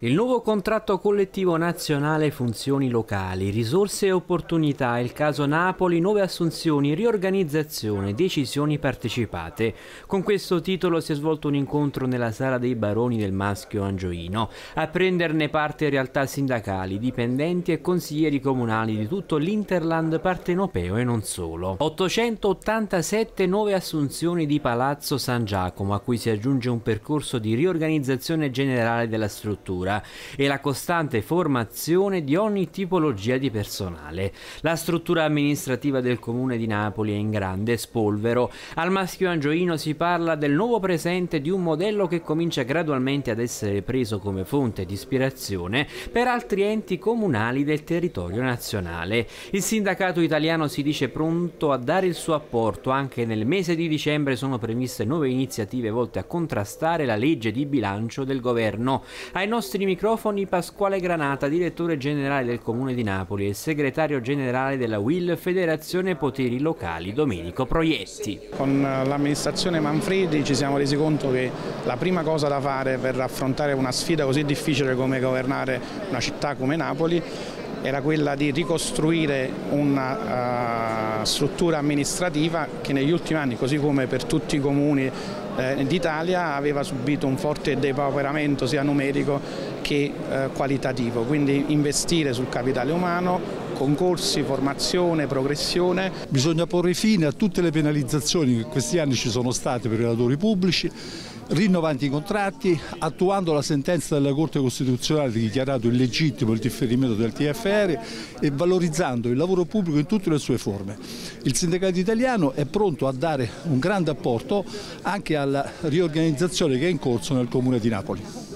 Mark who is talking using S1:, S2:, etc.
S1: Il nuovo contratto collettivo nazionale funzioni locali, risorse e opportunità, il caso Napoli, nuove assunzioni, riorganizzazione, decisioni partecipate. Con questo titolo si è svolto un incontro nella Sala dei Baroni del Maschio Angioino. A prenderne parte realtà sindacali, dipendenti e consiglieri comunali di tutto l'Interland partenopeo e non solo. 887 nuove assunzioni di Palazzo San Giacomo, a cui si aggiunge un percorso di riorganizzazione generale della struttura e la costante formazione di ogni tipologia di personale. La struttura amministrativa del comune di Napoli è in grande spolvero. Al Maschio Angioino si parla del nuovo presente di un modello che comincia gradualmente ad essere preso come fonte di ispirazione per altri enti comunali del territorio nazionale. Il sindacato italiano si dice pronto a dare il suo apporto. Anche nel mese di dicembre sono previste nuove iniziative volte a contrastare la legge di bilancio del governo. Ai nostri microfoni Pasquale Granata, direttore generale del Comune di Napoli, e il segretario generale della UIL Federazione Poteri Locali Domenico Proietti.
S2: Con l'amministrazione Manfredi ci siamo resi conto che la prima cosa da fare per affrontare una sfida così difficile come governare una città come Napoli era quella di ricostruire una struttura amministrativa che negli ultimi anni, così come per tutti i comuni d'Italia, aveva subito un forte depauperamento sia numerico che qualitativo. Quindi investire sul capitale umano, concorsi, formazione, progressione.
S3: Bisogna porre fine a tutte le penalizzazioni che questi anni ci sono state per i lavoratori pubblici, rinnovando i contratti, attuando la sentenza della Corte Costituzionale che ha dichiarato illegittimo il differimento del TFR e valorizzando il lavoro pubblico in tutte le sue forme. Il sindacato italiano è pronto a dare un grande apporto anche alla riorganizzazione che è in corso nel Comune di Napoli.